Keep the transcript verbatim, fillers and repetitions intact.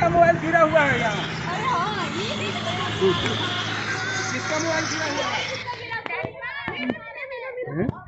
किसका मोबाइल गिरा हुआ है यहाँ? अरे हाँ, ये किसका मोबाइल गिरा हुआ है?